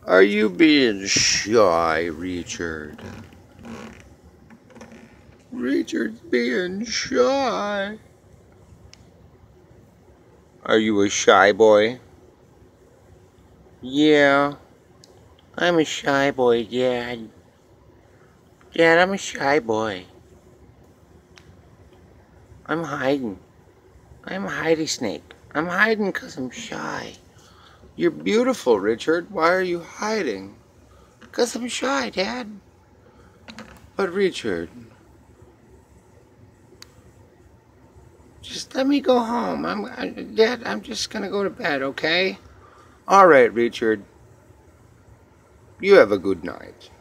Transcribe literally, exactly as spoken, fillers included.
Are you being shy, Richard? Richard's being shy. Are you a shy boy? Yeah, I'm a shy boy, Dad. Dad, I'm a shy boy. I'm hiding. I'm a hidey snake. I'm hiding 'cause I'm shy. You're beautiful, Richard. Why are you hiding? 'Cause I'm shy, Dad. But Richard, just let me go home. I'm, I, Dad, I'm just gonna go to bed, okay? All right, Richard. You have a good night.